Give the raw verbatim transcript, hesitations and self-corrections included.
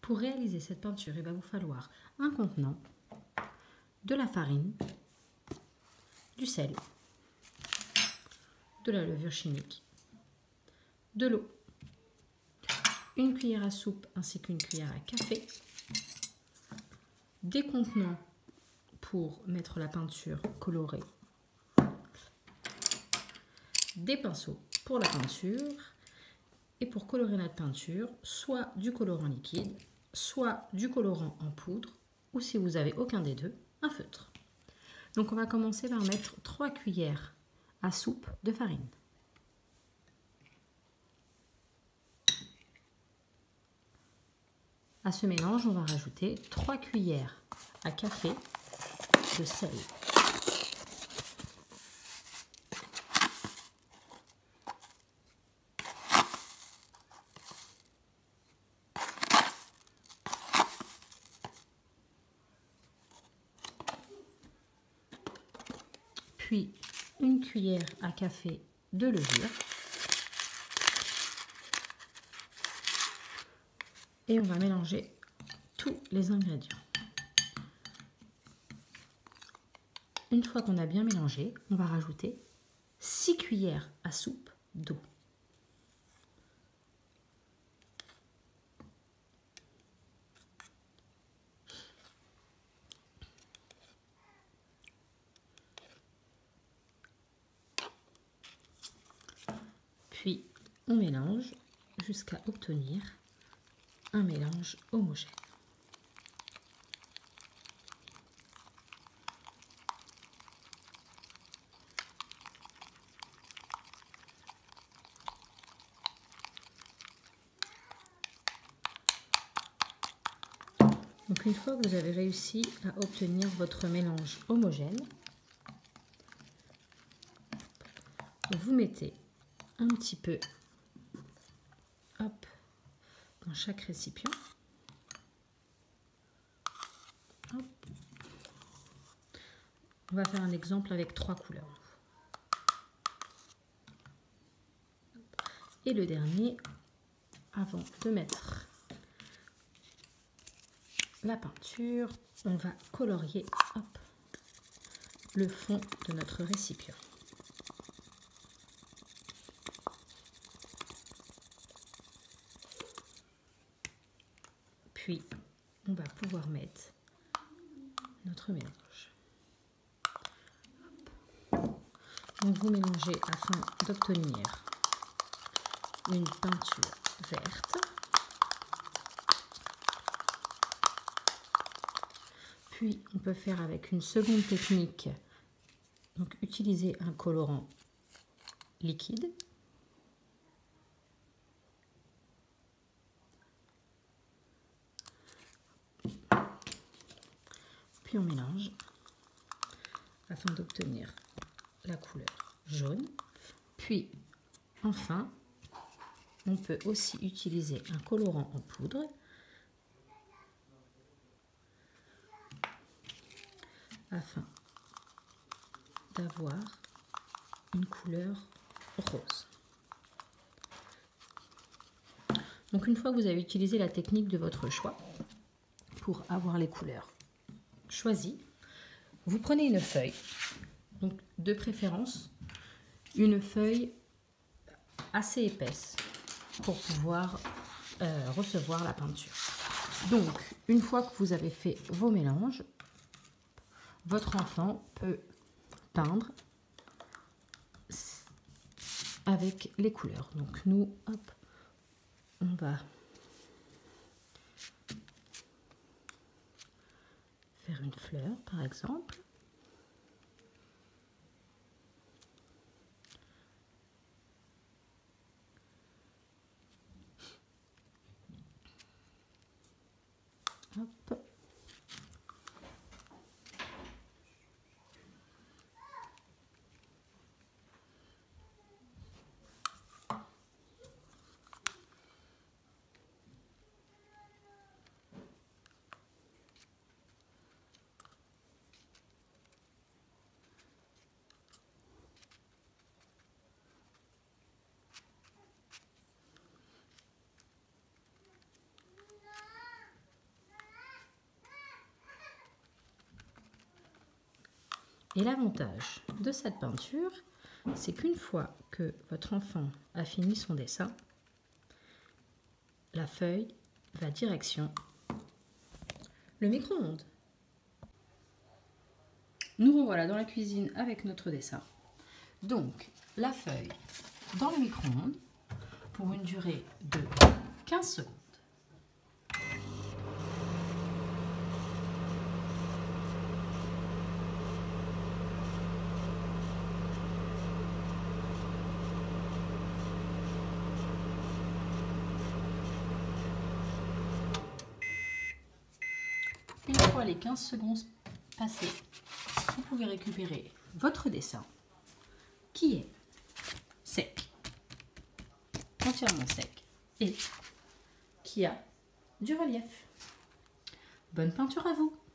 Pour réaliser cette peinture, il va vous falloir un contenant, de la farine, du sel, de la levure chimique, de l'eau, une cuillère à soupe ainsi qu'une cuillère à café, des contenants pour mettre la peinture colorée, des pinceaux pour la peinture et pour colorer notre peinture, soit du colorant liquide, soit du colorant en poudre ou si vous n'avez aucun des deux, un feutre. Donc on va commencer par mettre trois cuillères à soupe de farine. À ce mélange, on va rajouter trois cuillères à café de sel. Puis une cuillère à café de levure. Et on va mélanger tous les ingrédients. Une fois qu'on a bien mélangé, on va rajouter six cuillères à soupe d'eau. Puis on mélange jusqu'à obtenir un mélange homogène. Donc une fois que vous avez réussi à obtenir votre mélange homogène, vous mettez un petit peu hop, dans chaque récipient. Hop. On va faire un exemple avec trois couleurs. Et le dernier, avant de mettre la peinture, on va colorier hop, le fond de notre récipient. Puis, on va pouvoir mettre notre mélange. Donc, vous mélangez afin d'obtenir une peinture verte. Puis, on peut faire avec une seconde technique, donc utiliser un colorant liquide. Puis on mélange afin d'obtenir la couleur jaune. Puis enfin, on peut aussi utiliser un colorant en poudre afin d'avoir une couleur rose. Donc une fois que vous avez utilisé la technique de votre choix pour avoir les couleurs choisies, vous prenez une feuille, donc de préférence une feuille assez épaisse pour pouvoir euh, recevoir la peinture. Donc une fois que vous avez fait vos mélanges, votre enfant peut peindre avec les couleurs. Donc nous, hop, on va faire une fleur par exemple. Hop. Et l'avantage de cette peinture, c'est qu'une fois que votre enfant a fini son dessin, la feuille va direction le micro-ondes. Nous revoilà dans la cuisine avec notre dessin. Donc, la feuille dans le micro-ondes pour une durée de quinze secondes. Une fois les quinze secondes passées, vous pouvez récupérer votre dessin qui est sec, entièrement sec et qui a du relief. Bonne peinture à vous!